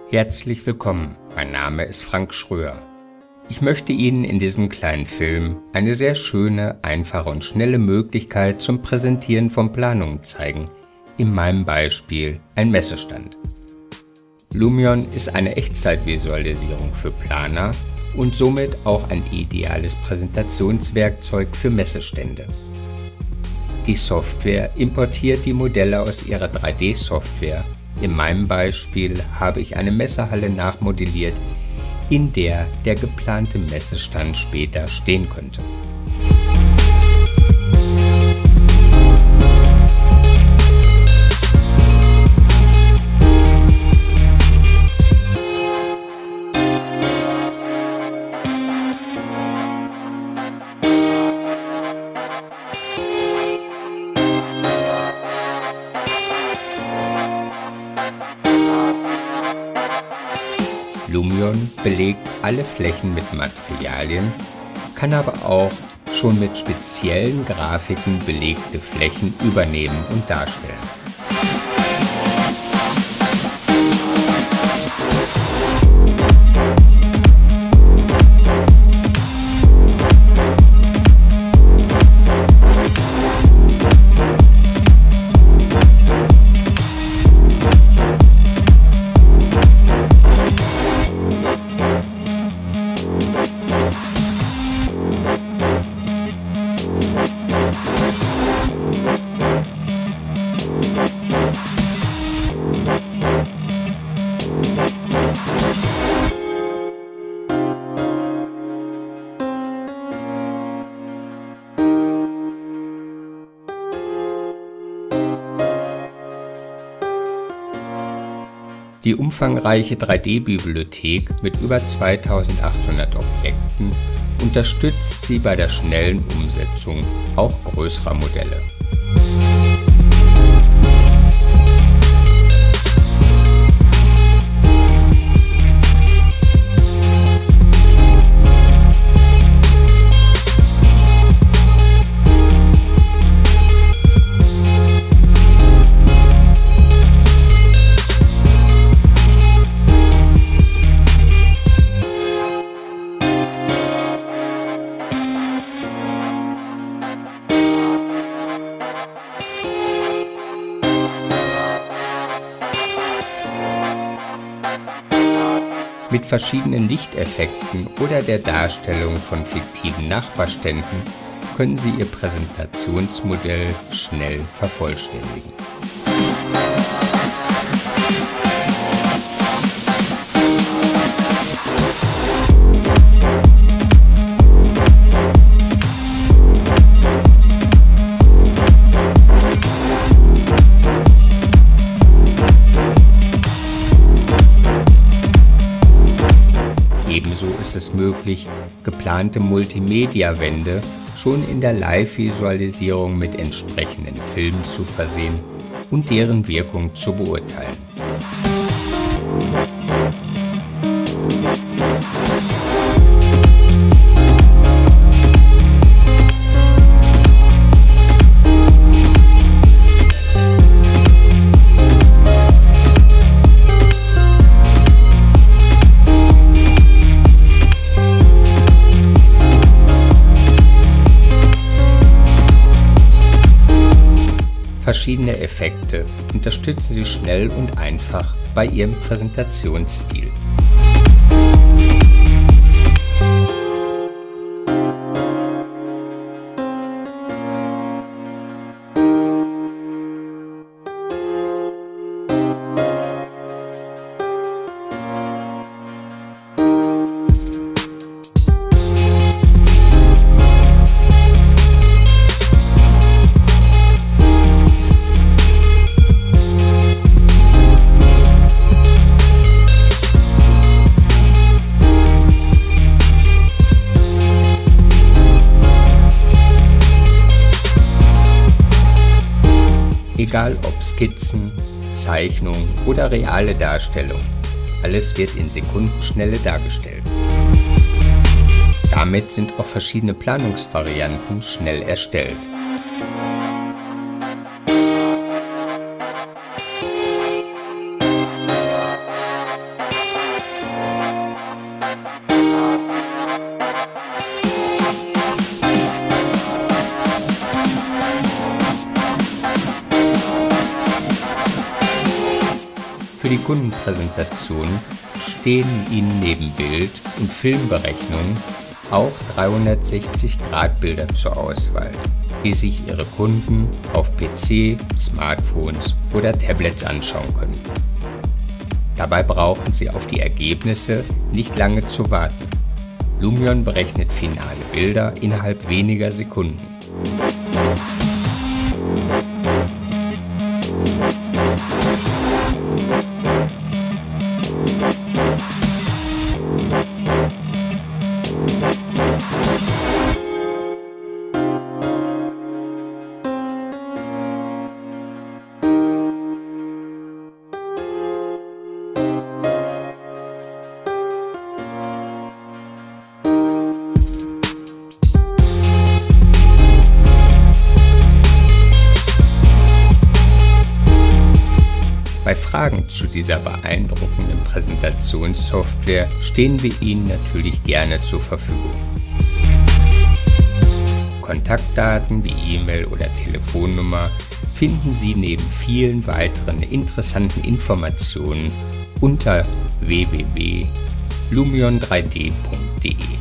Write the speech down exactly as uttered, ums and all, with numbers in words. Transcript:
Herzlich willkommen, mein Name ist Frank Schröer. Ich möchte Ihnen in diesem kleinen Film eine sehr schöne, einfache und schnelle Möglichkeit zum Präsentieren von Planungen zeigen, in meinem Beispiel ein Messestand. Lumion ist eine Echtzeitvisualisierung für Planer und somit auch ein ideales Präsentationswerkzeug für Messestände. Die Software importiert die Modelle aus ihrer drei D Software. In meinem Beispiel habe ich eine Messehalle nachmodelliert, in der der geplante Messestand später stehen könnte. Lumion belegt alle Flächen mit Materialien, kann aber auch schon mit speziellen Grafiken belegte Flächen übernehmen und darstellen. Die umfangreiche drei D-Bibliothek mit über zweitausendachthundert Objekten unterstützt Sie bei der schnellen Umsetzung auch größerer Modelle. Mit verschiedenen Lichteffekten oder der Darstellung von fiktiven Nachbarständen können Sie Ihr Präsentationsmodell schnell vervollständigen. Ebenso ist es möglich, geplante Multimedia-Wände schon in der Live-Visualisierung mit entsprechenden Filmen zu versehen und deren Wirkung zu beurteilen. Verschiedene Effekte unterstützen Sie schnell und einfach bei Ihrem Präsentationsstil. Egal ob Skizzen, Zeichnungen oder reale Darstellung, alles wird in Sekundenschnelle dargestellt. Damit sind auch verschiedene Planungsvarianten schnell erstellt. Für die Kundenpräsentation stehen Ihnen neben Bild- und Filmberechnung auch dreihundertsechzig Grad Bilder zur Auswahl, die sich Ihre Kunden auf P C, Smartphones oder Tablets anschauen können. Dabei brauchen Sie auf die Ergebnisse nicht lange zu warten. Lumion berechnet finale Bilder innerhalb weniger Sekunden. Bei Fragen zu dieser beeindruckenden Präsentationssoftware stehen wir Ihnen natürlich gerne zur Verfügung. Kontaktdaten wie E-Mail oder Telefonnummer finden Sie neben vielen weiteren interessanten Informationen unter w w w punkt lumion drei d punkt de.